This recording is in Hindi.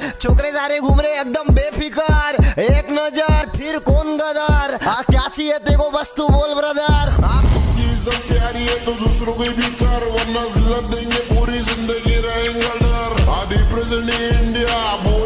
छोकरे सारे घूम रहे एकदम बेफिकर, एक नजर फिर कौन गदर। क्या चाहिए तेको बस तू बोल ब्रदर। आपकी इज्जत प्यारी है तो दूसरों को भी कर, वरना जिल्लत देंगे पूरी जिंदगी रहेंगे डर। आधी प्रेजेंट इंडिया